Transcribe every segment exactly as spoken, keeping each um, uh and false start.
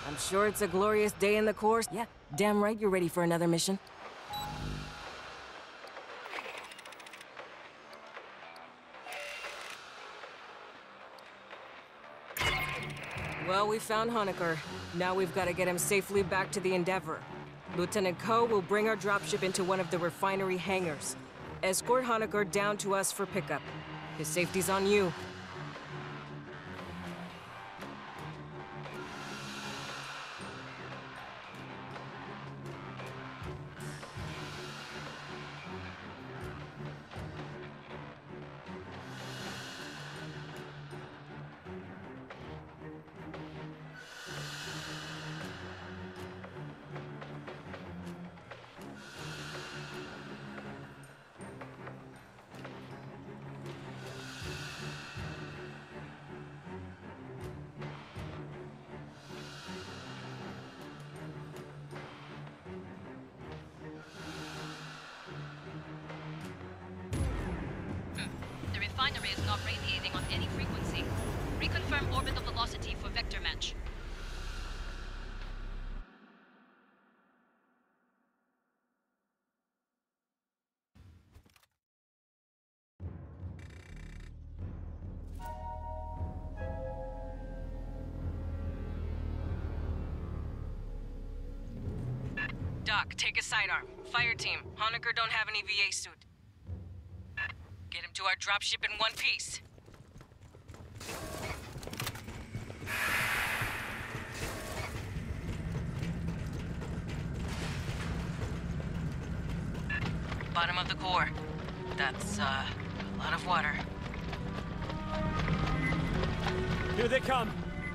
I'm sure it's a glorious day in the course. Yeah, damn right you're ready for another mission. Well, we found Honecker. Now we've got to get him safely back to the Endeavor. Lieutenant Ko will bring our dropship into one of the refinery hangars. Escort Honecker down to us for pickup. His safety's on you. The refinery is not radiating on any frequency. Reconfirm orbital velocity for vector match. Doc, take a sidearm. Fire team, Honecker don't have any V A suit. Get him to our dropship in one piece. Bottom of the core. That's, uh, a lot of water. Here they come!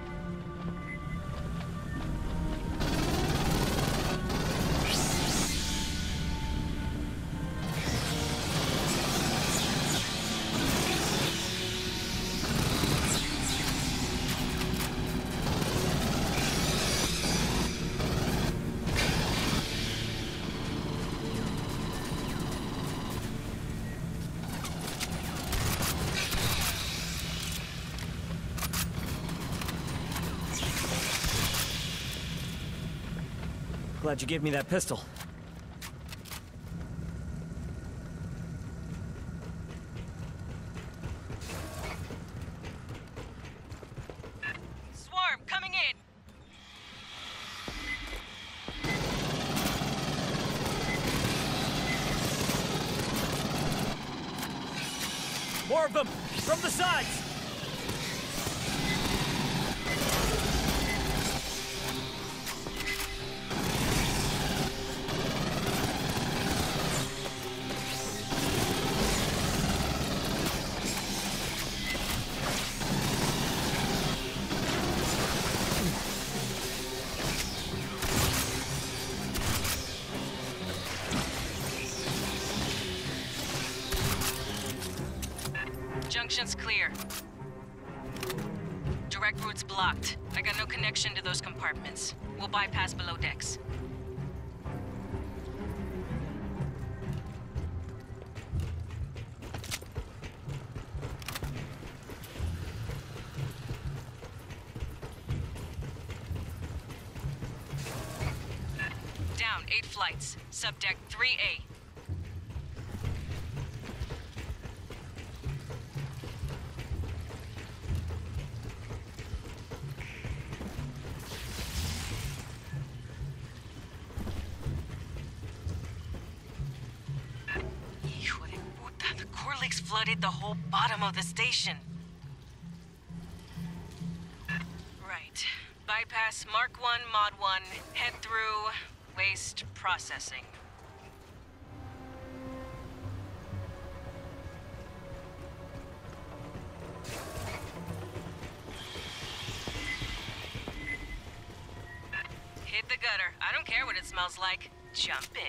Glad you gave me that pistol. Swarm, coming in! More of them! From the sides! Junction's clear. Direct route's blocked. I got no connection to those compartments. We'll bypass below decks. Down eight flights. Subdeck three A. Flooded the whole bottom of the station. Right. Bypass Mark one, Mod one, head through waste processing. Hit the gutter. I don't care what it smells like. Jump in.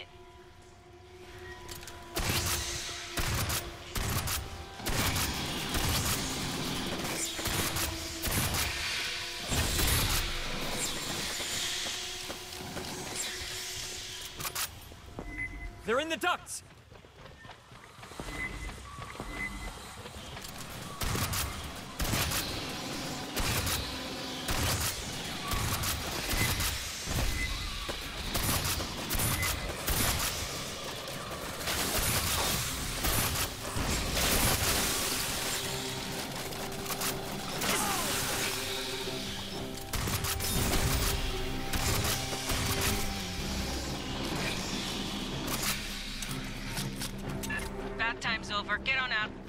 They're in the ducts! Talk's over. Get on out.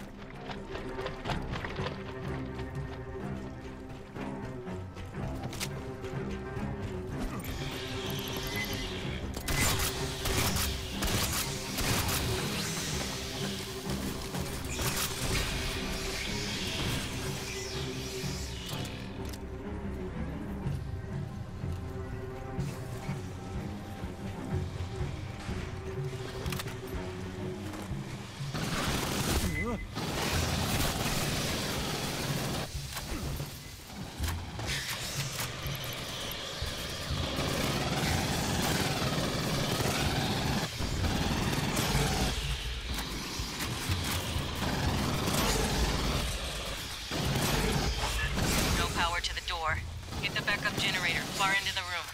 Get the backup generator far into the room.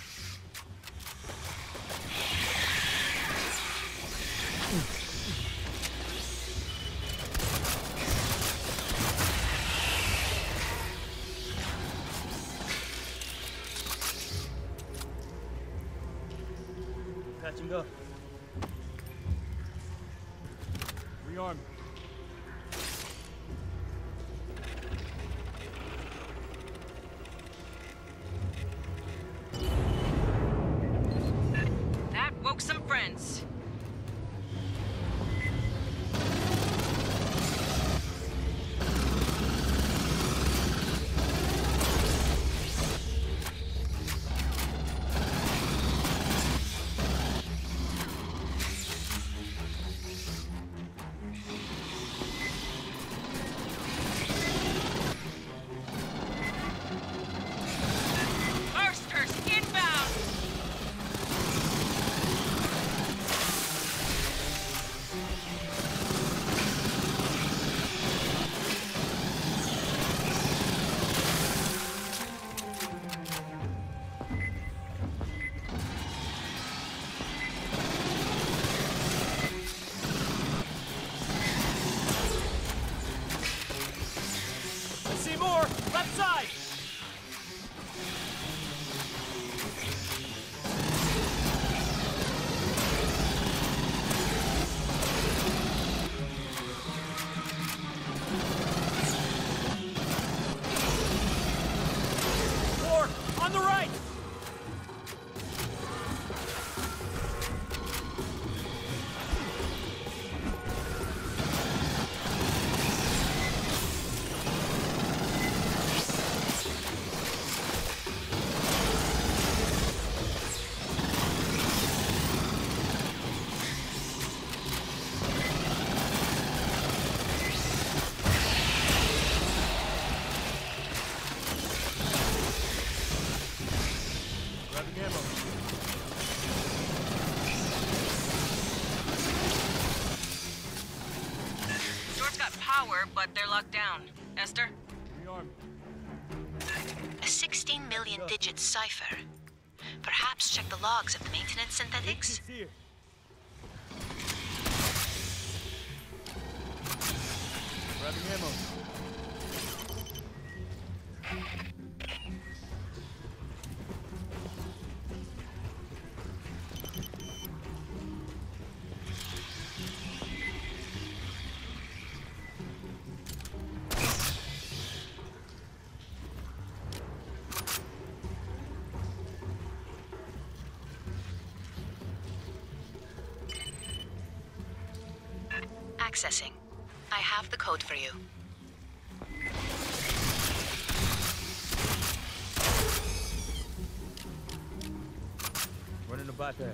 Patching up. Rearm. Woke some friends. More! Left side! More! On the right! Door's got power, but they're locked down. Esther? Rearm. A sixteen million digit cipher. Perhaps check the logs of the maintenance synthetics? Here. Grabbing ammo. Accessing. I have the code for you. Running a bypass.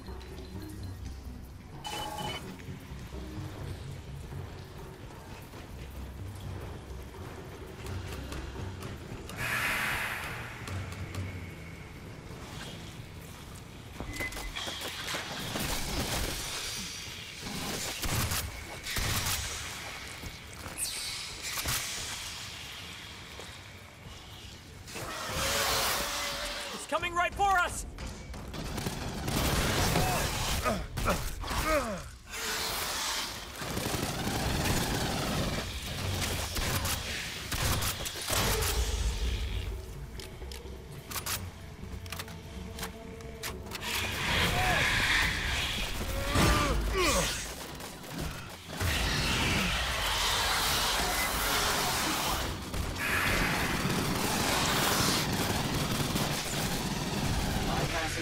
Coming right for us!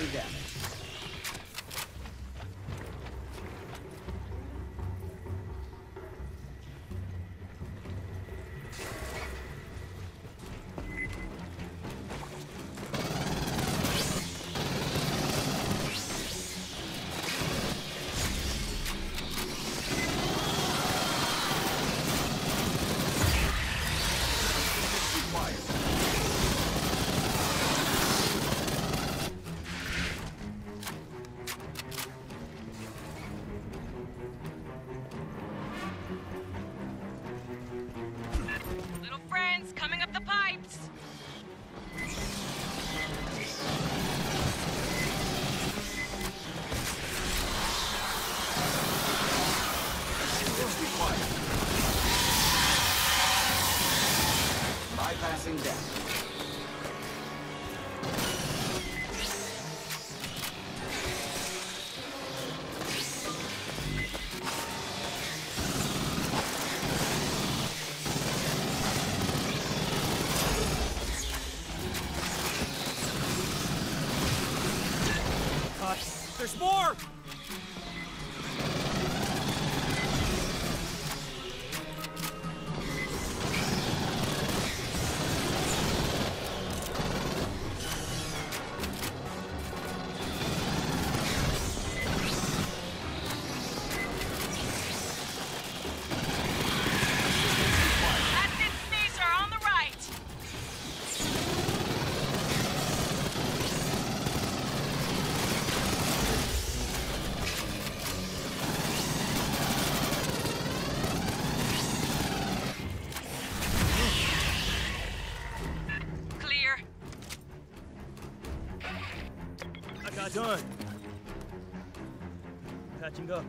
damage. Little friends, coming up the pipes! Assistance required. Bypassing damage. Uh, there's more! Captain Caesar on the right! Clear. I got done. Patching up.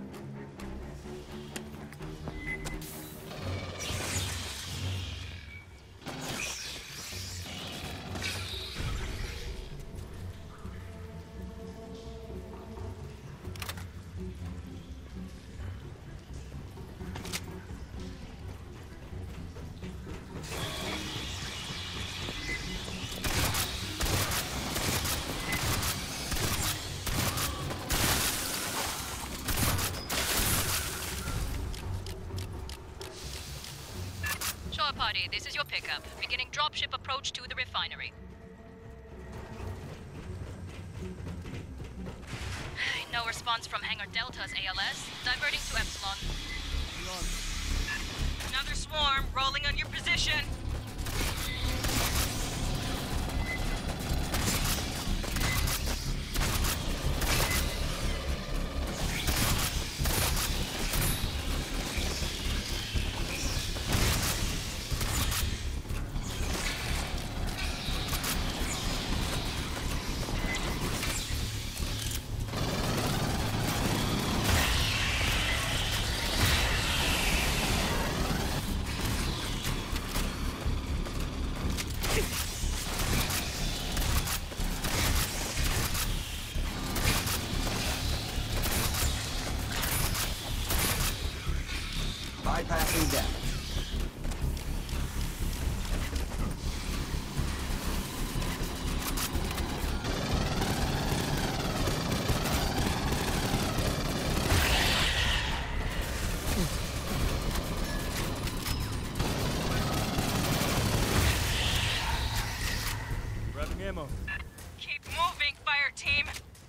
Shore party, this is your pickup. Beginning dropship approach to the refinery. No response from Hangar Delta's A L S. Diverting to Epsilon. Another swarm rolling on your position. Bypassing damage. Grabbing ammo. Keep moving, fire team.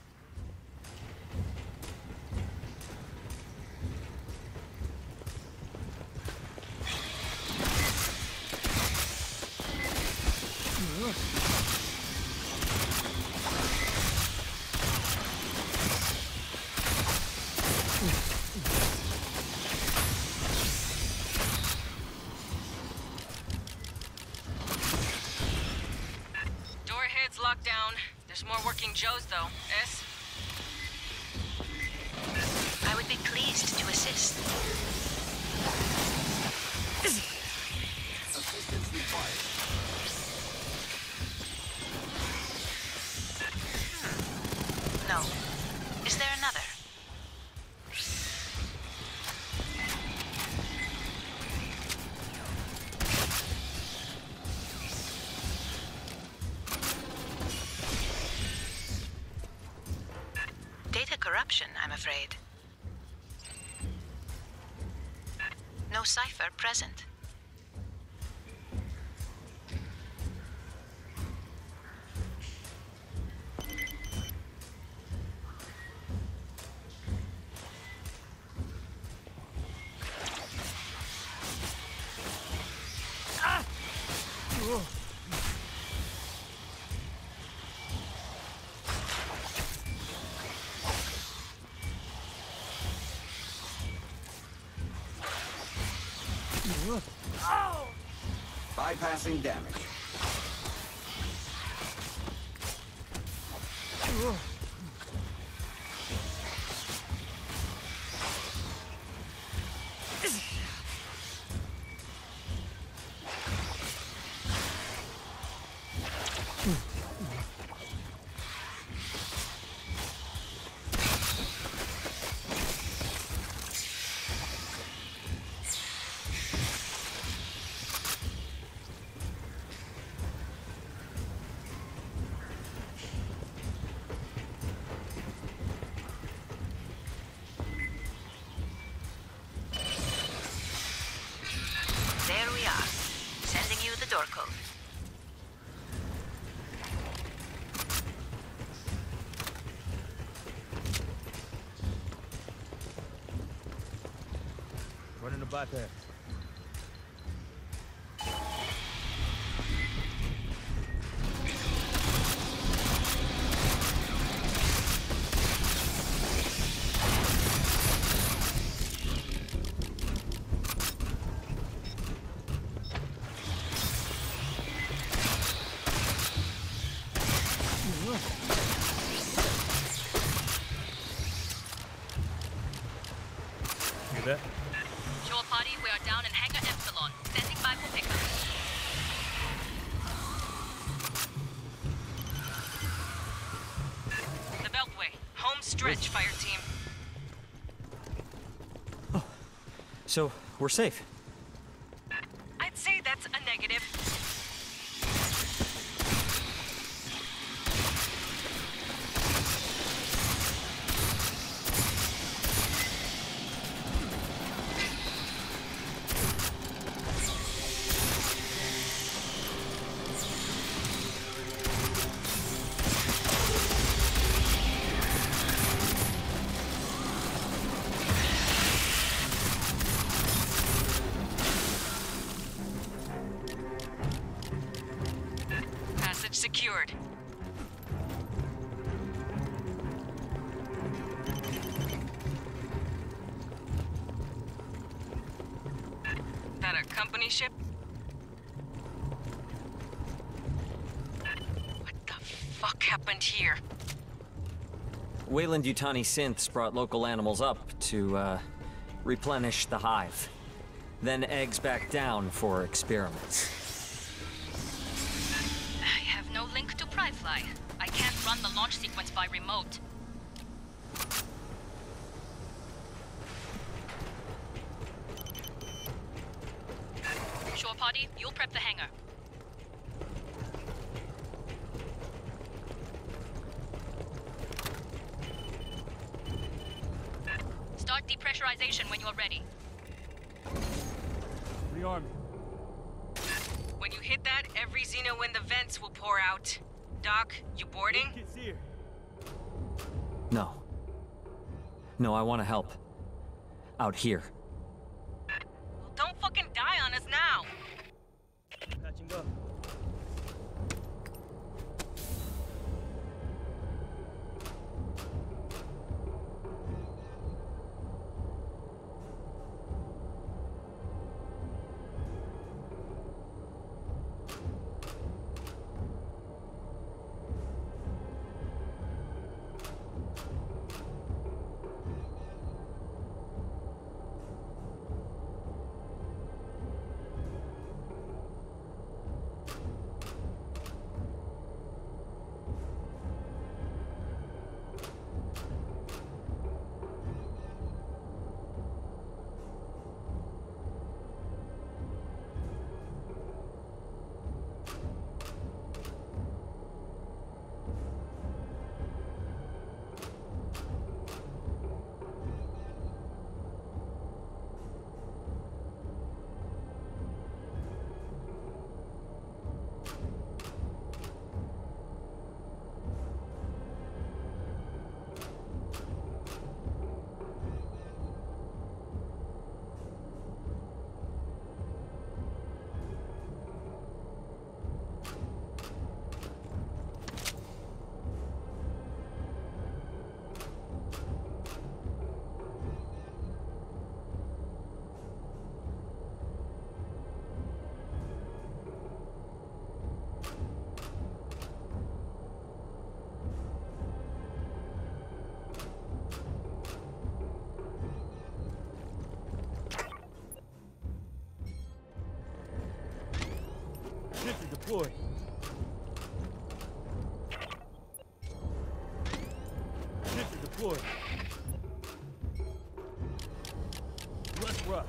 Door heads locked down. There's more working Joes, though. S? I would be pleased to assist. Assistance required. No. Is there another? corruption, I'm afraid. No cipher present. Bypassing damage. There we are. Sending you the door code. Running the bypass. You there? Shore party, we are down in Hangar Epsilon. Standing by for pickup. The Beltway. Home stretch, fire team. So, we're safe. I'd say that's a negative. Passage secured. That a company ship? What the fuck happened here? Wayland Yutani synths brought local animals up to, uh, replenish the hive. Then eggs back down for experiments. I have no link to Pryfly. I can't run the launch sequence by remote. Shore party, you'll prep the hangar. Start depressurization when you're ready. Rearm me. When you hit that, every Xeno in the vents will pour out. Doc, you boarding? Kids here. No. No, I want to help. Out here. Well, don't fucking die on us now! Patching up. deployed. Sentry deployed. Let's rock.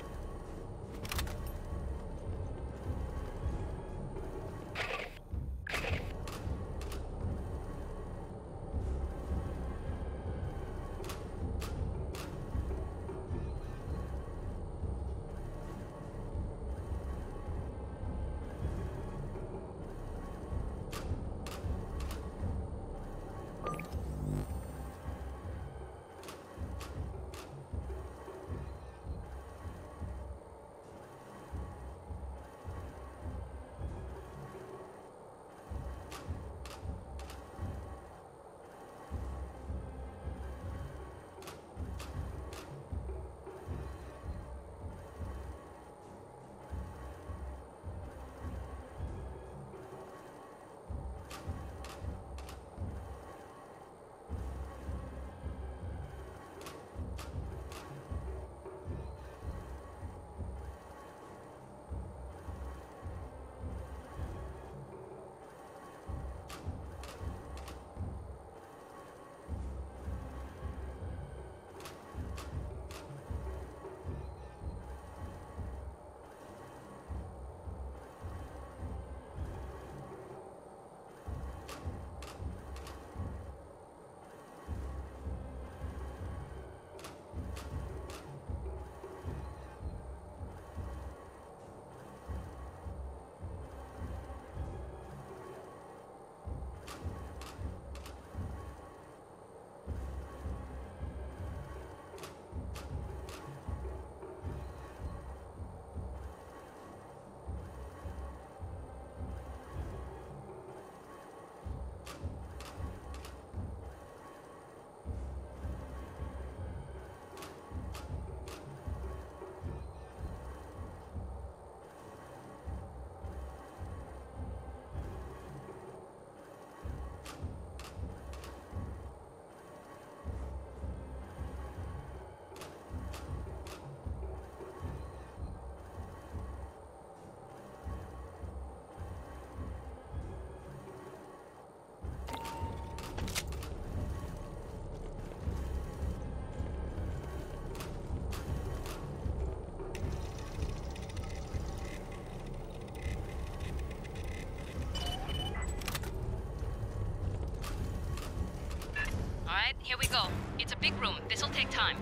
Here we go. It's a big room. This'll take time.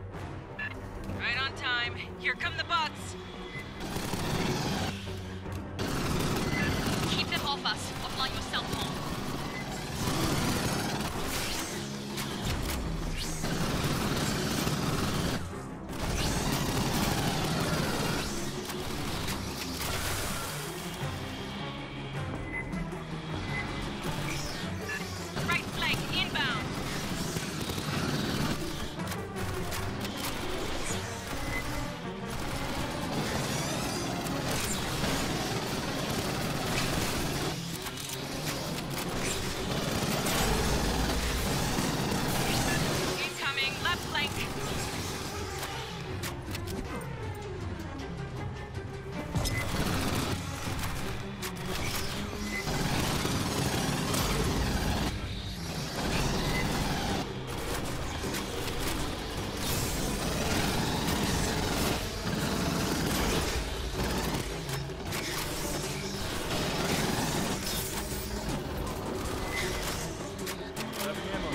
Right on time. Here come the bots. Keep them off us. Offline your cell phone. Right flank, inbound. Incoming, left flank. Grabbing ammo.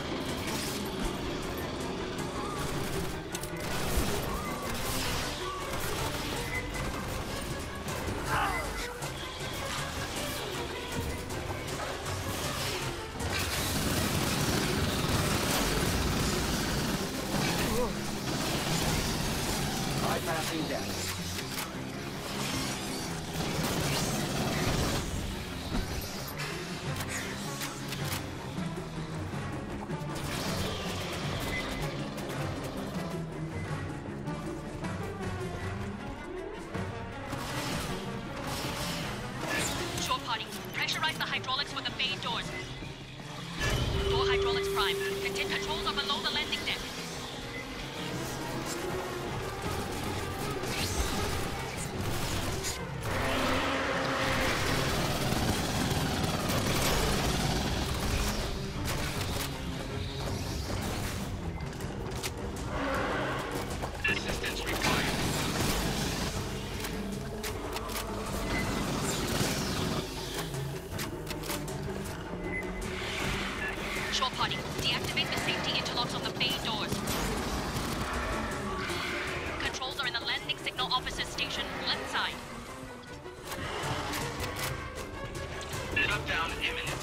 Bypassing death. Shore party. Pressurize the hydraulics for the bay doors. Door hydraulics prime. Contain controls are below the landing deck. Shore party, deactivate the safety interlocks on the bay doors. Controls are in the landing signal officer station, left side. Shutdown imminent.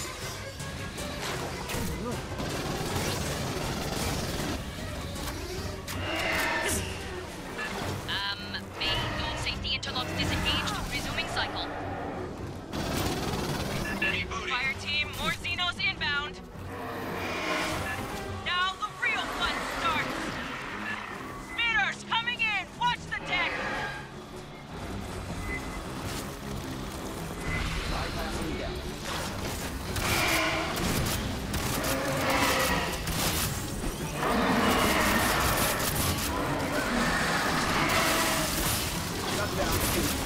Um, bay door safety interlocks disengaged, resuming cycle. Fire team, more Xenos inbound. Now the real fun starts. Speeders coming in, watch the deck. Bypassing deck. Shutdown two.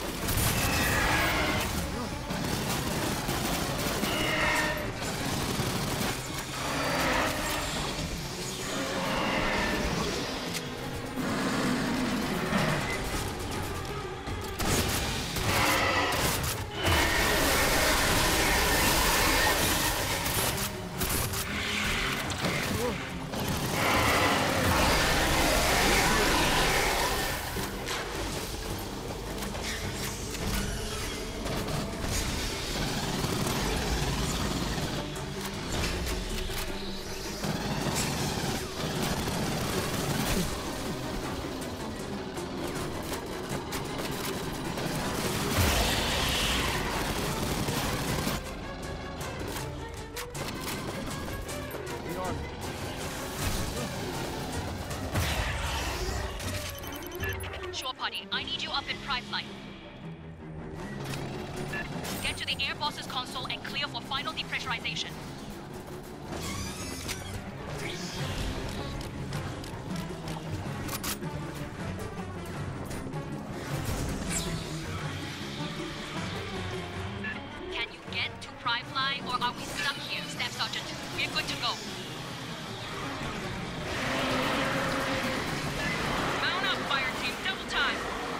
Shore party, I need you up in prime flight. Get to the air boss's console and clear for final depressurization. Can you get to prime fly, or are we stuck here, Staff Sergeant? We're good to go. Mount up, fire team, double time.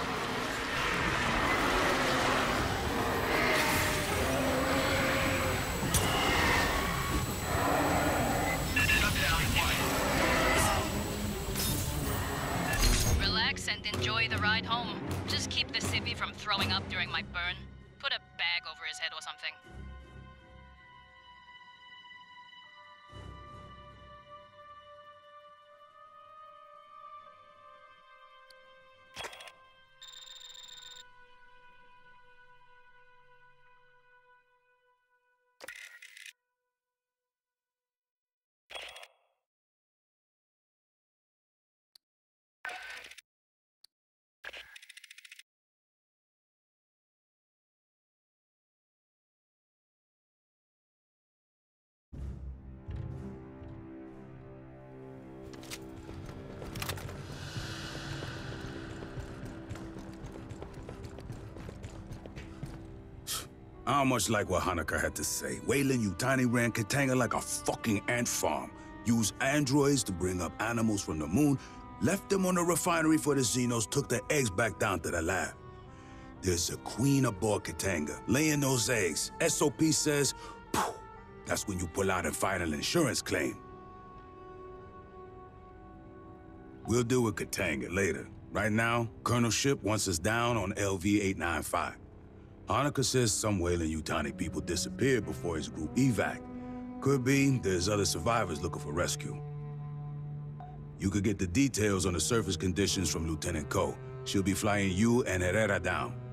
Relax and enjoy the ride home. Just keep the civvy from throwing up during my burn. Put a bag over his head or something. I don't much like what Honecker had to say. Weyland-Yutani ran Katanga like a fucking ant farm. Used androids to bring up animals from the moon, left them on the refinery for the Xenos, took the eggs back down to the lab. There's a queen aboard Katanga, laying those eggs. S O P says, phew, that's when you pull out and file an insurance claim. We'll deal with Katanga later. Right now, Colonel Ship wants us down on L V eight ninety-five. Honecker says some Weyland-Yutani people disappeared before his group evac. Could be there's other survivors looking for rescue. You could get the details on the surface conditions from Lieutenant Ko. She'll be flying you and Herrera down.